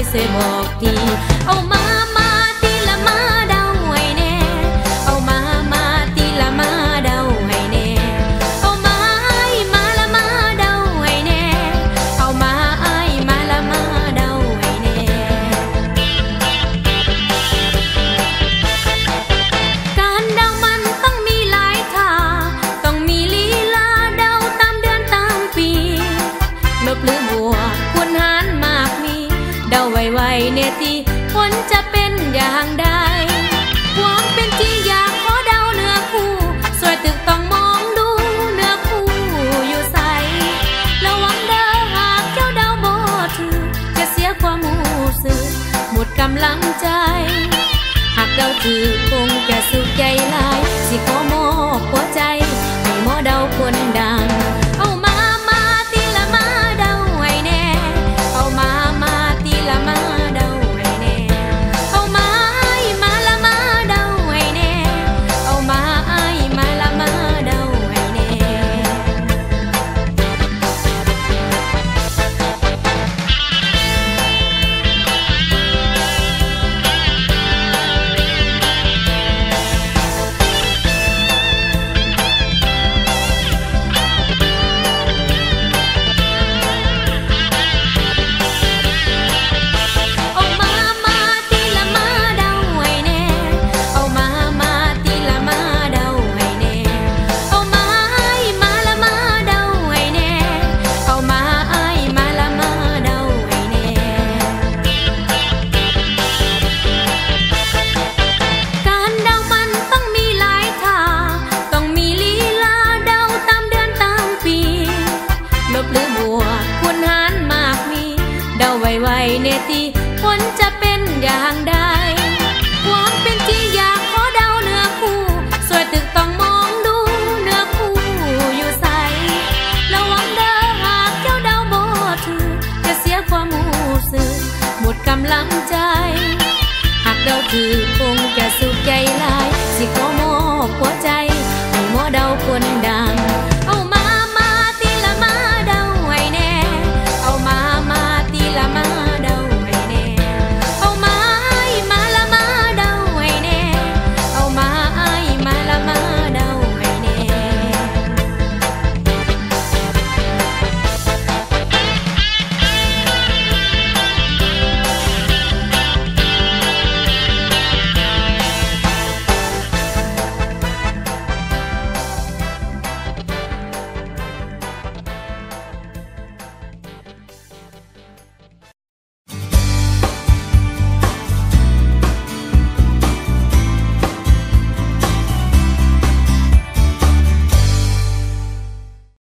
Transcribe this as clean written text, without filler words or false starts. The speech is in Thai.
เสบอกทีเอามาตีละมาเดาให้แน่เอามาตีละมาเดาให้แน่เอามาละมาเดาให้แน่เอามาละมาเดาให้แน่การเดามันต้องมีหลายท่าต้องมีลีลาเดาตามเดือนตามปีลบหรือบวกควรหารมากมีเดาไวๆเนี่ยทีผลจะเป็นอย่างใดความเป็นจริงอยากขอเดาเนื้อคู่สวยตึกต้องมองดูเนื้อคู่อยู่ใสระวังเด้อหากเจ้าเดาบ่ถือจะเสียความรู้สึกหมดกำลังใจหากเดาถือคงจะสุขใจหลายสิขอมอบหัวใจให้หมอเดาคนดังเอามาตีละมาเดาให้แน่เอามาตีละมาเดาให้แน่เอามาละมาเดาให้แน่เอามาละมาเดาให้แน่ไวๆเนตีผลจะเป็นอย่างใดความเป็นจริงอยากขอเดาเนื้อคู่สวยตึกต้องมองดูเนื้อคู่อยู่ใสระวังเด้อหากเจ้าเดาบ่ถือจะเสียความรู้สึกหมดกำลังใจหากเดาถือคงจะสุขใจหลายสิขอมอบหัวใจให้หมอเดาคนใด